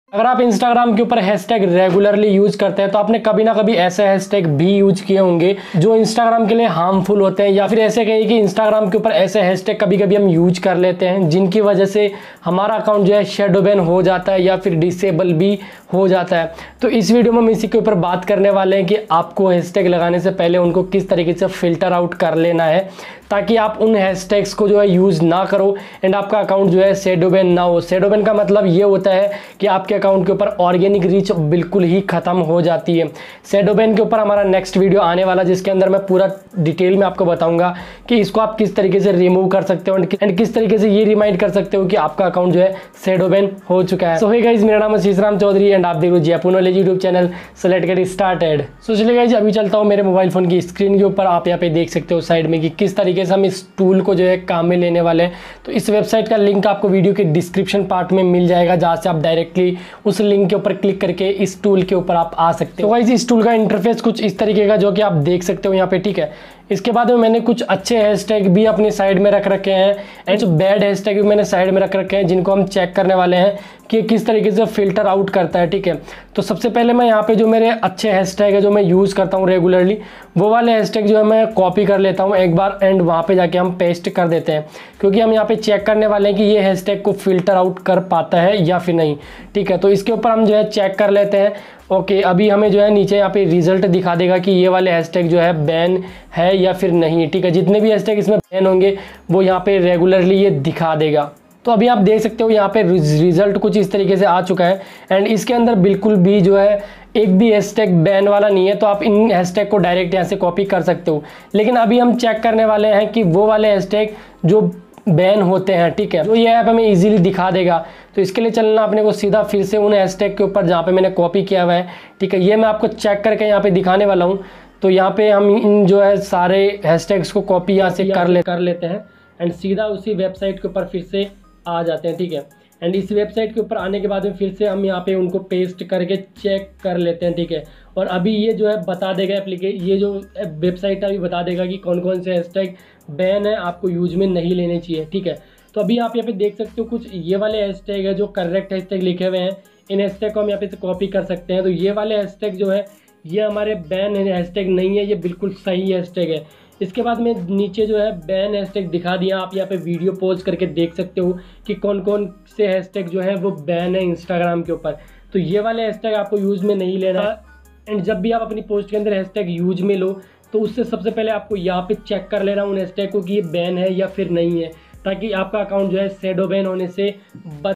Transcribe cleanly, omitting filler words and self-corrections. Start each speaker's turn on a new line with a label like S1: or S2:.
S1: अगर आप इंस्टाग्राम के ऊपर हैशटैग रेगुलरली यूज करते हैं तो आपने कभी ना कभी ऐसे हैशटैग भी यूज किए होंगे जो इंस्टाग्राम के लिए हार्मफुल होते हैं, या फिर ऐसे कहिए कि इंस्टाग्राम के ऊपर ऐसे हैशटैग कभी कभी हम यूज कर लेते हैं जिनकी वजह से हमारा अकाउंट जो है शैडो बैन हो जाता है या फिर डिसेबल भी हो जाता है। तो इस वीडियो में हम इसी के ऊपर बात करने वाले हैं कि आपको हैशटैग लगाने से पहले उनको किस तरीके से फिल्टर आउट कर लेना है ताकि आप उन हैशटैग्स को जो है यूज़ ना करो एंड आपका अकाउंट जो है शैडो बैन ना हो। शैडो बैन का मतलब ये होता है कि आपके अकाउंट के ऊपर ऑर्गेनिक रीच बिल्कुल ही खत्म हो जाती है। शैडो बैन के ऊपर हमारा नेक्स्ट वीडियो आने वाला जिसके अंदर मैं पूरा डिटेल में आपको बताऊंगा कि इसको आप किस तरीके से रिमूव कर सकते हो एंड किस तरीके से ये रिमाइंड कर सकते हो कि आपका अकाउंट जो है शैडो बैन हो चुका है। सो हे गाइस, मेरा नाम है शीश राम चौधरी एंड आप देख रहे हो Jaipur knowledge YouTube channel. So let's get started. So चलिए गाइस, अभी चलता हूँ मेरे मोबाइल फोन की स्क्रीन के ऊपर। आप यहाँ पे देख सकते हो साइड में कि किस तरीके से हम इस टूल को जो है काम में लेने वाले हैं। तो इस वेबसाइट का लिंक आपको वीडियो के डिस्क्रिप्शन पार्ट में मिल जाएगा, जहाँ से आप डायरेक्टली उस लिंक के ऊपर क्लिक करके इस टूल के ऊपर आप आ सकते हो। तो गाइस, इस टूल का इंटरफेस कुछ इस तरीके का जो कि आप देख सकते हो यहाँ पे, ठीक है। इसके बाद में मैंने कुछ अच्छे हैशटैग भी अपनी साइड में रख रखे हैं एंड जो बैड हैशटैग भी मैंने साइड में रख रखे हैं जिनको हम चेक करने वाले हैं कि किस तरीके से फिल्टर आउट करता है, ठीक है। तो सबसे पहले मैं यहाँ पे जो मेरे अच्छे हैशटैग है जो मैं यूज़ करता हूँ रेगुलरली, वो वाले हैशटैग जो है मैं कॉपी कर लेता हूँ एक बार एंड वहाँ पे जाके हम पेस्ट कर देते हैं, क्योंकि हम यहाँ पे चेक करने वाले हैं कि ये हैशटैग को फिल्टर आउट कर पाता है या फिर नहीं, ठीक है। तो इसके ऊपर हम जो है चेक कर लेते हैं। ओके, अभी हमें जो है नीचे यहाँ पे रिजल्ट दिखा देगा कि ये वाले हैशटैग जो है बैन है या फिर नहीं, ठीक है। जितने भी हैशटैग इसमें बैन होंगे वो यहाँ पे रेगुलरली ये दिखा देगा। तो अभी आप देख सकते हो यहाँ पे रिजल्ट कुछ इस तरीके से आ चुका है एंड इसके अंदर बिल्कुल भी जो है एक भी हैशटैग बैन वाला नहीं है। तो आप इन हैशटैग को डायरेक्ट यहाँ से कॉपी कर सकते हो, लेकिन अभी हम चेक करने वाले हैं कि वो वाले हैशटैग जो बैन होते हैं, ठीक है, तो ये ऐप हमें इजीली दिखा देगा। तो इसके लिए चलना अपने को सीधा फिर से उन हैशटैग के ऊपर जहाँ पे मैंने कॉपी किया हुआ है, ठीक है। ये मैं आपको चेक करके यहाँ पे दिखाने वाला हूँ। तो यहाँ पे हम इन जो है सारे हैशटैग्स को कॉपी यहाँ से कर लेते हैं एंड सीधा उसी वेबसाइट के ऊपर फिर से आ जाते हैं, ठीक है। एंड इस वेबसाइट के ऊपर आने के बाद में फिर से हम यहाँ पे उनको पेस्ट करके चेक कर लेते हैं, ठीक है। और अभी ये जो है बता देगा ये जो वेबसाइट है अभी बता देगा कि कौन कौन से हैशटैग बैन है, आपको यूज में नहीं लेने चाहिए, ठीक है। तो अभी आप यहाँ पे देख सकते हो कुछ ये वाले हैशटैग है जो करेक्ट हैशटैग लिखे हुए हैं। इन हैशटैग को हम यहाँ पे से कॉपी कर सकते हैं। तो ये वाले हैशटैग जो है ये हमारे बैन हैशटैग नहीं है, ये बिल्कुल सही हैशटैग है। इसके बाद में नीचे जो है बैन हैशटैग दिखा दिया। आप यहाँ पे वीडियो पॉज करके देख सकते हो कि कौन कौन से हैशटैग जो है वो बैन है इंस्टाग्राम के ऊपर। तो ये वाले हैशटैग आपको यूज में नहीं लेना। एंड जब भी आप अपनी पोस्ट के अंदर हैशटैग यूज में लो तो उससे सबसे पहले आपको यहाँ पे चेक कर लेना उन हैशटैग को कि ये बैन है या फिर नहीं है, ताकि आपका अकाउंट जो है शैडो बैन होने से